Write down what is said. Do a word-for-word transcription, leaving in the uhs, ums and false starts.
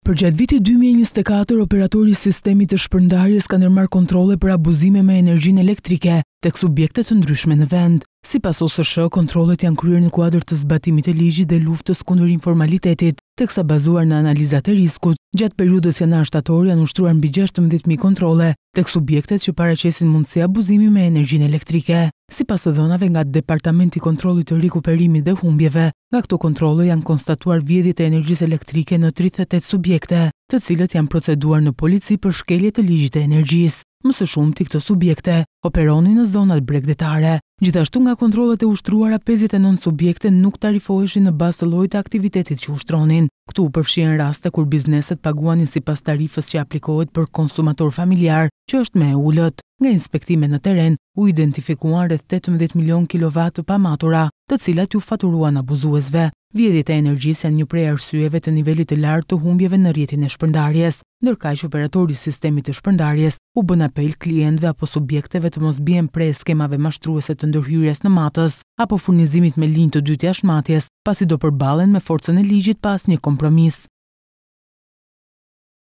Përgjatë vitit dy mijë e njëzet e katër, operatori i sistemit të shpërndarjes ka ndërmarrë kontrolle për abuzime me energjinë elektrike tek subjekte të ndryshme në vend. Sipas O S H, kontrollet janë kryer në kuadër të zbatimit të ligjit dhe luftës kundër informalitetit, teksa bazuar në analizat e riskut, gjatë periudhës janar-shtator janë ushtruar mbi gjashtëmbëdhjetë mijë kontrolle tek subjektet që paraqesin mundësi abuzimi me energjinë elektrike. Sipas të dhënave nga Departamenti i Kontrollit të Rikuperimit dhe Humbjeve, nga këto kontrolle janë konstatuar vjedhje të energjisë elektrike në tridhjetë e tetë subjekte, të cilët janë proceduar në polici për shkelje të ligjit të energjisë. Më së shumti këto subjekte operonin në zonat bregdetare. Gjithashtu nga kontrollet e ushtruara, pesëdhjetë e nëntë subjekte nuk tarifoheshin në bazë të llojit të aktivitetit që ushtronin. Këtu përfshihen raste kur bizneset paguanin sipas tarifës që aplikohet për konsumator familjar, që është më e ulët. Nga inspektimet në terren u identifikuan rreth tetëmbëdhjetë milion kilovat të pamatura, të cilat ju faturuan abuzuesve. Vjedhjet e energjisë janë një prej arsyeve të nivelit të lartë të humbjeve në rrjetin e shpërndarjes, ndërkaq operatori i sistemit të shpërndarjes u bën apel klientëve apo subjekteve të mos bien prej skemave mashtruese të ndërhyrjes në matës apo furnizimit me linjë të dytë jashtëmatjes, pasi do përballen me forcën e ligjit pa asnjë kompromis.